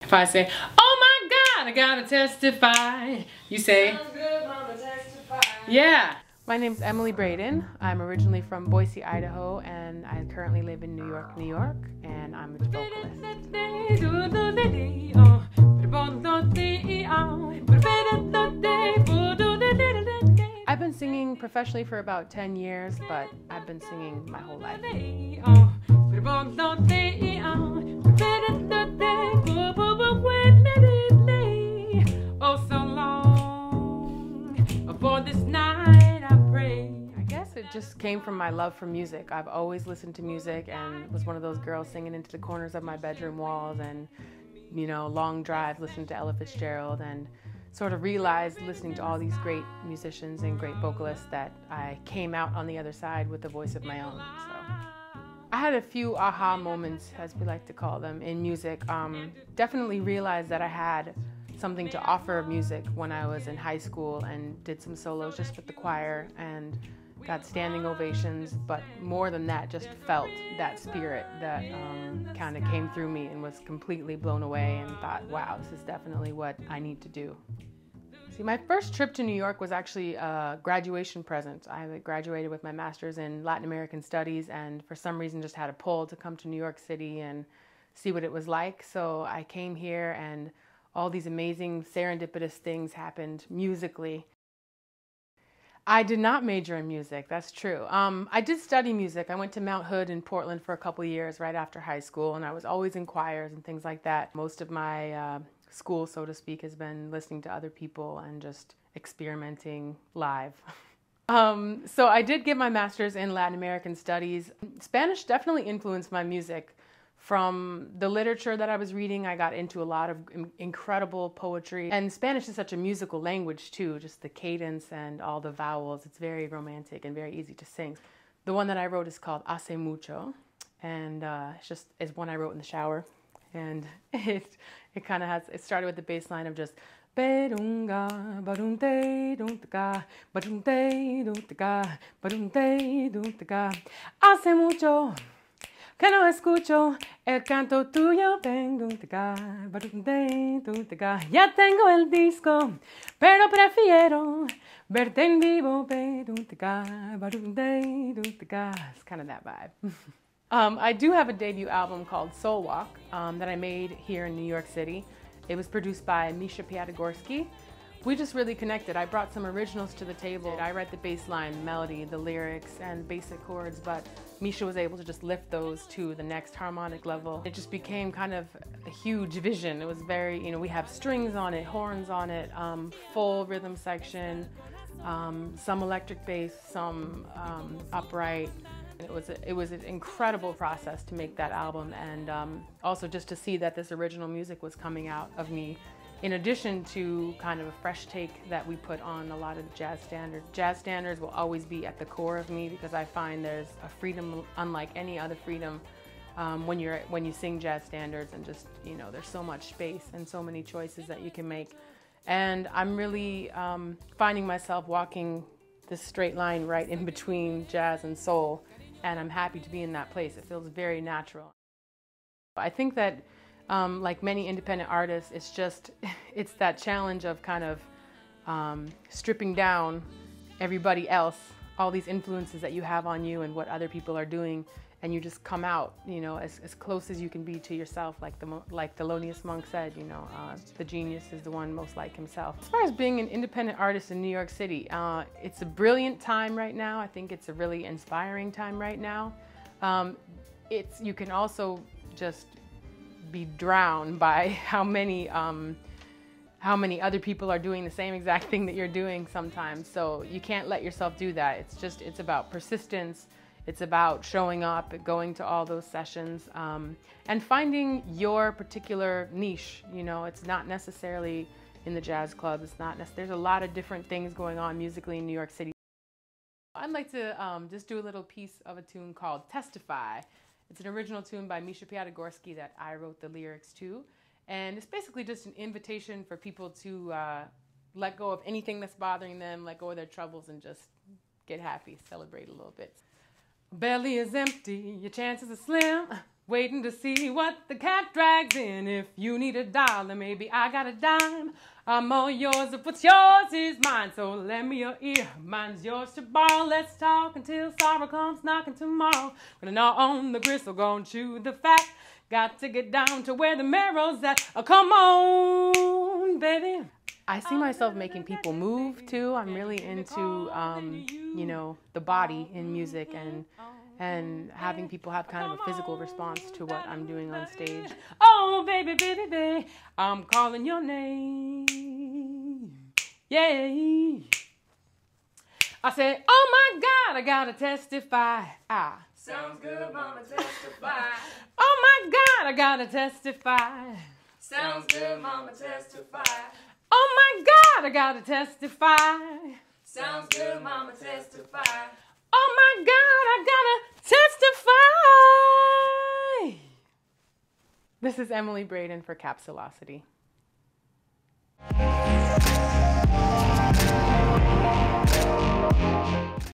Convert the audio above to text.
If I say, oh my God, I gotta testify, you say, sounds good, mama, testify. Yeah. My name's Emily Braden. I'm originally from Boise, Idaho, and I currently live in New York, New York, and I'm a vocalist. I've been singing professionally for about 10 years, but I've been singing my whole life. Oh, so long for this night I pray. I guess it just came from my love for music. I've always listened to music and was one of those girls singing into the corners of my bedroom walls and, you know, long drives listening to Ella Fitzgerald, and sort of realized listening to all these great musicians and great vocalists that I came out on the other side with a voice of my own. So I had a few aha moments, as we like to call them, in music. Definitely realized that I had something to offer music when I was in high school and did some solos just with the choir and got standing ovations, but more than that, just felt that spirit that kind of came through me and was completely blown away and thought, wow, this is definitely what I need to do. See, my first trip to New York was actually a graduation present. I graduated with my master's in Latin American Studies and for some reason just had a pull to come to New York City and see what it was like. So I came here and all these amazing serendipitous things happened musically. I did not major in music, that's true. I did study music. I went to Mount Hood in Portland for a couple years right after high school, and I was always in choirs and things like that. Most of my school, so to speak, has been listening to other people and just experimenting live. So I did get my master's in Latin American Studies. Spanish definitely influenced my music. From the literature that I was reading, I got into a lot of incredible poetry. And Spanish is such a musical language too, just the cadence and all the vowels. It's very romantic and very easy to sing. The one that I wrote is called Hace Mucho, and it's one I wrote in the shower. And it kind of has, it started with the bass line of just Berunga, barunte, duntaga, barunte, duntaga, barunte, duntaga. Hace mucho que no escucho el canto tuyo, ya tengo el disco, pero prefiero verte en vivo, it's kind of that vibe. I do have a debut album called Soul Walk that I made here in New York City. It was produced by Misha Piatigorsky. We just really connected. I brought some originals to the table. I write the bass line, melody, the lyrics, and basic chords, but Misha was able to just lift those to the next harmonic level. It just became kind of a huge vision. It was very, you know, we have strings on it, horns on it, full rhythm section, some electric bass, some upright. It was an incredible process to make that album, and also just to see that this original music was coming out of me, in addition to kind of a fresh take that we put on a lot of jazz standards. Jazz standards will always be at the core of me because I find there's a freedom unlike any other freedom when you sing jazz standards, and just, you know, there's so much space and so many choices that you can make. And I'm really finding myself walking this straight line right in between jazz and soul, and I'm happy to be in that place. It feels very natural. I think that like many independent artists, it's that challenge of kind of stripping down everybody else, all these influences that you have on you and what other people are doing, and you just come out, you know, as close as you can be to yourself, like Thelonious Monk said, you know, the genius is the one most like himself. As far as being an independent artist in New York City, it's a brilliant time right now. I think it's a really inspiring time right now. You can also just be drowned by how many other people are doing the same exact thing that you're doing sometimes. So you can't let yourself do that. It's about persistence. It's about showing up, going to all those sessions, and finding your particular niche. You know, it's not necessarily in the jazz club. There's a lot of different things going on musically in New York City. I'd like to just do a little piece of a tune called Testify. It's an original tune by Misha Piatigorsky that I wrote the lyrics to. And it's basically just an invitation for people to let go of anything that's bothering them, let go of their troubles, and just get happy, celebrate a little bit. Belly is empty, your chances are slim. waiting to see what the cat drags in. If you need $1, maybe I got a dime. I'm all yours if what's yours is mine. So lend me your ear, mine's yours to borrow. Let's talk until sorrow comes knocking tomorrow. Gonna gnaw on the gristle, gonna chew the fat. Got to get down to where the marrow's at. Oh, come on, baby. I see myself making people move too. I'm really into, you know, the body in music and having people have kind of a physical response to what I'm doing on stage. Oh, baby, baby, baby, I'm calling your name. Yeah. I said, oh my God, I gotta testify. Sounds good, mama, testify. Oh my God, I gotta testify. Sounds good, mama, testify. Oh my God, I gotta testify. Sounds good, mama, testify. Oh my God, I gotta testify. This is Emily Braden for Capsulosity.